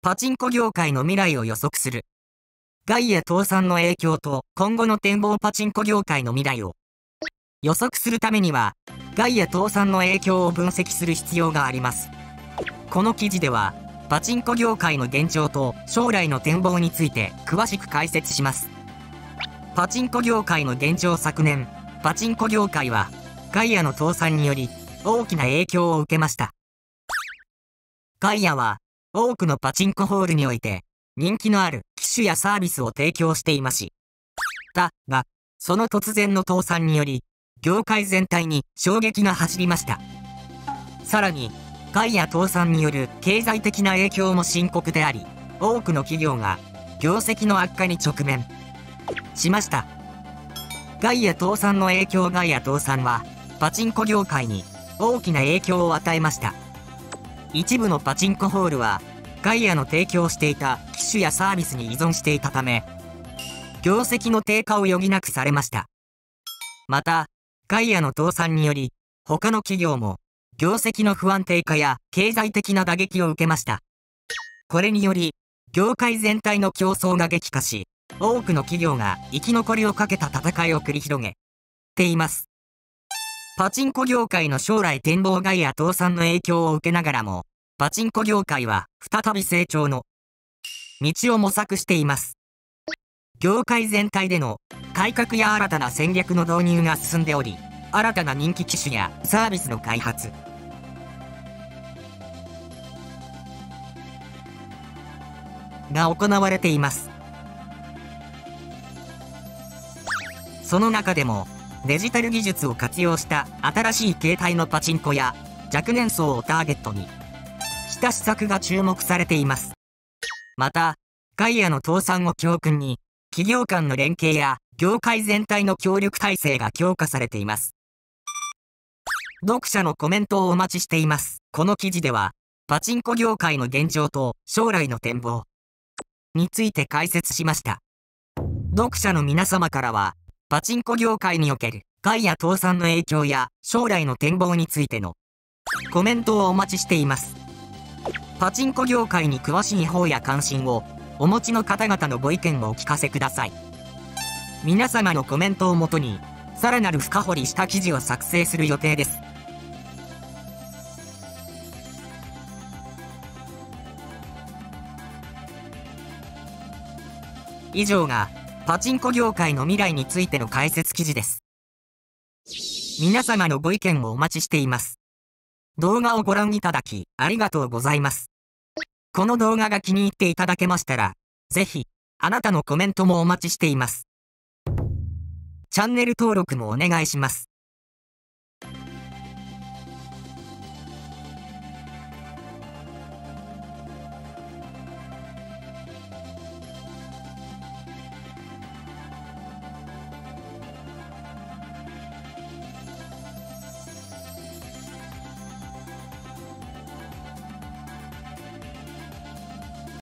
パチンコ業界の未来を予測する。ガイア倒産の影響と今後の展望。パチンコ業界の未来を予測するためには、ガイア倒産の影響を分析する必要があります。この記事では、パチンコ業界の現状と将来の展望について詳しく解説します。パチンコ業界の現状。昨年、パチンコ業界は、ガイアの倒産により、大きな影響を受けました。ガイアは、多くのパチンコホールにおいて、人気のある機種やサービスを提供していましたが、その突然の倒産により、業界全体に衝撃が走りました。さらに、ガイア倒産による経済的な影響も深刻であり、多くの企業が業績の悪化に直面しました。ガイア倒産の影響。ガイア倒産は、パチンコ業界に大きな影響を与えました。一部のパチンコホールは、ガイアの提供していた機種やサービスに依存していたため、業績の低下を余儀なくされました。また、ガイアの倒産により、他の企業も、業績の不安定化や経済的な打撃を受けました。これにより、業界全体の競争が激化し、多くの企業が生き残りをかけた戦いを繰り広げています。パチンコ業界の将来展望。ガイア倒産の影響を受けながらも、パチンコ業界は再び成長の道を模索しています。業界全体での改革や新たな戦略の導入が進んでおり、新たな人気機種やサービスの開発が行われています。その中でも、デジタル技術を活用した新しい形態のパチンコや若年層をターゲットにした施策が注目されています。また、ガイアの倒産を教訓に、企業間の連携や業界全体の協力体制が強化されています。読者のコメントをお待ちしています。この記事では、パチンコ業界の現状と将来の展望について解説しました。読者の皆様からは、パチンコ業界におけるガイア倒産の影響や将来の展望についてのコメントをお待ちしています。パチンコ業界に詳しい方や関心をお持ちの方々のご意見をお聞かせください。皆様のコメントをもとに、さらなる深掘りした記事を作成する予定です。以上が、パチンコ業界の未来についての解説記事です。皆様のご意見をお待ちしています。動画をご覧いただき、ありがとうございます。この動画が気に入っていただけましたら、ぜひ、あなたのコメントもお待ちしています。チャンネル登録もお願いします。